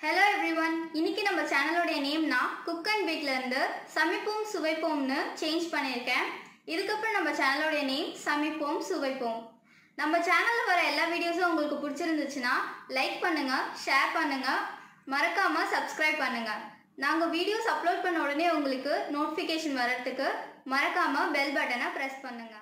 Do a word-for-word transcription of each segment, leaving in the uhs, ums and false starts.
Hello everyone. இன்னைக்கு நம்ம சேனலோட நேம்னா குக் அண்ட் பேக்ல இருந்து சமைப்போம் சுவைப்போம்னு சேஞ்ச் பண்ணிருக்கேன். இதுக்கு அப்புறம் நம்ம சேனலோட நேம் சமைப்போம் சுவைப்போம். நம்ம சேனல்ல வர எல்லா வீடியோஸும் உங்களுக்கு பிடிச்சிருந்துச்சுனா லைக் பண்ணுங்க, ஷேர் பண்ணுங்க, மறக்காம Subscribe பண்ணுங்க. நாங்க வீடியோஸ் அப்லோட் பண்ண உடனே உங்களுக்கு நோட்டிஃபிகேஷன் வரதுக்கு மறக்காம பெல் பட்டனை பிரஸ் பண்ணுங்க.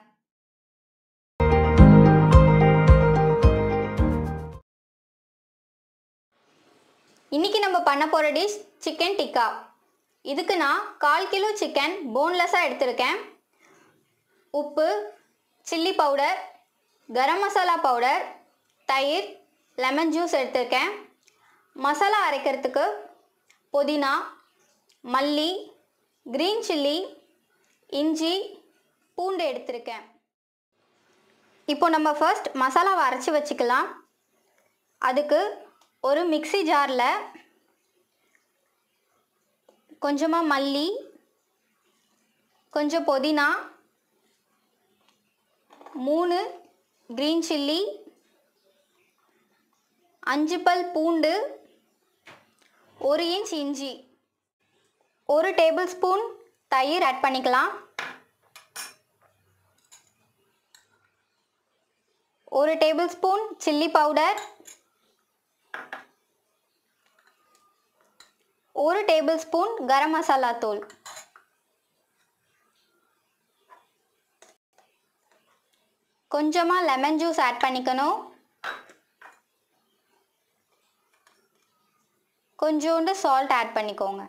இன்னைக்கு நம்ம பண்ண போற டிஷ் சிக்கன் டிக்கா. இதுக்கு நான் கால் கிலோ சிக்கன் போன்லெஸ்ஸாக எடுத்திருக்கேன். உப்பு, chilli powder, garam masala powder, தயிர், லெமன் ஜூஸ் எடுத்திருக்கேன். மசாலா அரைக்கிறதுக்கு புதினா, மல்லி, கிரீன் சில்லி, இஞ்சி, பூண்டு எடுத்திருக்கேன். இப்போ நம்ம ஃபர்ஸ்ட் மசாலாவை அரைச்சி வச்சுக்கலாம். அதுக்கு ஒரு மிக்ஸி ஜாரில் கொஞ்சமாக மல்லி, கொஞ்சம் புதினா, மூணு கிரீன் சில்லி, அஞ்சு பல் பூண்டு, ஒரு இன்ச் இஞ்சி, ஒரு டேபிள் ஸ்பூன் தயிர் ஆட் பண்ணிக்கலாம். ஒரு டேபிள் ஸ்பூன் சில்லி பவுடர், ஒரு டேபிள் ஸ்பூன் கரம் மசாலா தூள், கொஞ்சமாக லெமன் ஜூஸ் ஆட் பண்ணிக்கணும். கொஞ்சோண்டு சால்ட் ஆட் பண்ணிக்கோங்க.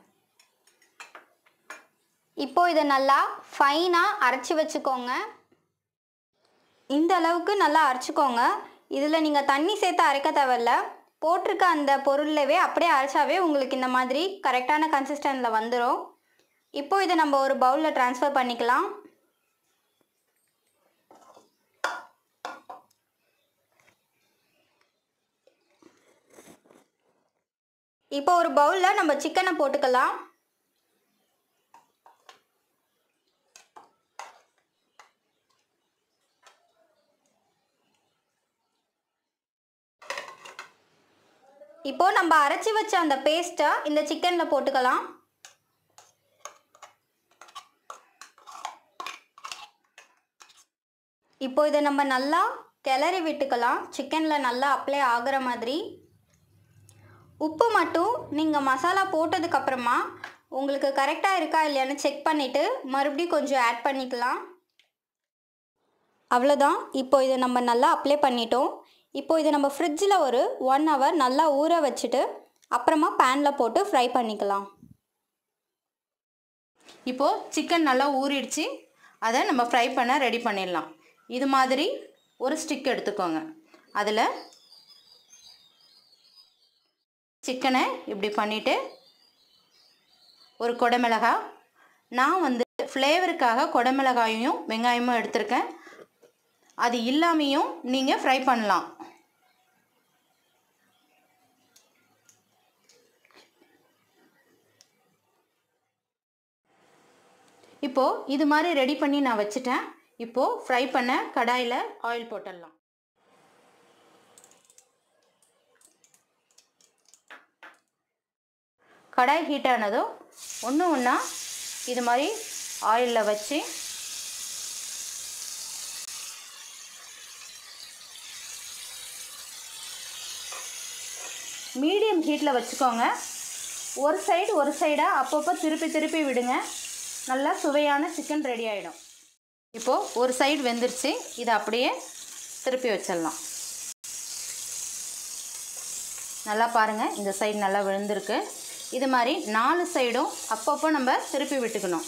இப்போ இதை நல்லா ஃபைனாக அரைச்சி வச்சுக்கோங்க. இந்த அளவுக்கு நல்லா அரைச்சிக்கோங்க. இதில் நீங்கள் தண்ணி சேர்த்து அரைக்க தேவையில்ல. போட்டிருக்க அந்த பொருளவே அப்படியே அரைச்சாவே உங்களுக்கு இந்த மாதிரி கரெக்டான கன்சிஸ்டன்சியில் வந்துடும். இப்போ இதை நம்ம ஒரு பவுலில் ட்ரான்ஸ்ஃபர் பண்ணிக்கலாம். இப்போ ஒரு பவுலில் நம்ம சிக்கனை போட்டுக்கலாம். இப்போ நம்ம அரைச்சி வச்ச அந்த பேஸ்ட்டை இந்த சிக்கனில் போட்டுக்கலாம். இப்போ இதை நம்ம நல்லா கிளறி விட்டுக்கலாம். சிக்கனில் நல்லா அப்ளை ஆகிற மாதிரி. உப்பு மட்டும் நீங்கள் மசாலா போட்டதுக்கப்புறமா உங்களுக்கு கரெக்டாக இருக்கா இல்லையான்னு செக் பண்ணிவிட்டு மறுபடியும் கொஞ்சம் ஆட் பண்ணிக்கலாம். அவ்வளோதான். இப்போ இதை நம்ம நல்லா அப்ளை பண்ணிட்டோம். இப்போ இதை நம்ம ஃப்ரிட்ஜில் ஒரு ஒன் ஹவர் நல்லா ஊற வச்சுட்டு அப்புறமா பேனில் போட்டு ஃப்ரை பண்ணிக்கலாம். இப்போது சிக்கன் நல்லா ஊறிடுச்சு. அதை நம்ம ஃப்ரை பண்ண ரெடி பண்ணிடலாம். இது மாதிரி ஒரு ஸ்டிக் எடுத்துக்கோங்க. அதில் சிக்கனை இப்படி பண்ணிவிட்டு ஒரு கொடமிளகாய், நான் வந்து ஃப்ளேவருக்காக கொடமிளகாயும் வெங்காயமும் எடுத்திருக்கேன். அது இல்லாமையும் நீங்கள் ஃப்ரை பண்ணலாம். இப்போது இது மாதிரி ரெடி பண்ணி நான் வச்சுட்டேன். இப்போது ஃப்ரை பண்ண கடாயில் ஆயில் போட்டுடலாம். கடாய் ஹீட் ஆனதும் ஒன்று ஒன்றா இது மாதிரி ஆயிலில் வச்சு மீடியம் ஹீட்டில் வச்சுக்கோங்க. ஒரு சைடு ஒரு சைடாக அப்பப்போ திருப்பி திருப்பி விடுங்க. நல்லா சுவையான சிக்கன் ரெடி ஆகிடும். இப்போது ஒரு சைடு வெந்துருச்சு. இதை அப்படியே திருப்பி வச்சிடலாம். நல்லா பாருங்கள், இந்த சைடு நல்லா விழுந்திருக்கு. இது மாதிரி நாலு சைடும் அப்பப்போ நம்ம திருப்பி விட்டுக்கணும்.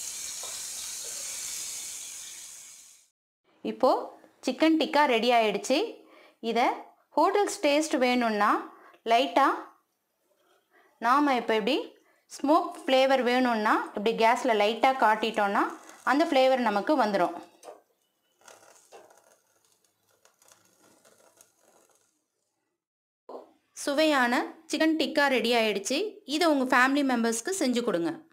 இப்போது சிக்கன் டிக்கா ரெடி ஆகிடுச்சு. இதை ஹோட்டல்ஸ் டேஸ்ட் வேணும்னா லைட்டாக நாம் இப்போ இப்படி ஸ்மோக் ஃப்ளேவர் வேணும்னா இப்படி கேஸில் லைட்டாக காட்டிட்டோன்னா அந்த ஃப்ளேவர் நமக்கு வந்துடும். சுவையான சிக்கன் டிக்கா ரெடி ஆகிடுச்சு. இதை உங்கள் ஃபேமிலி மெம்பர்ஸ்க்கு செஞ்சு கொடுங்க.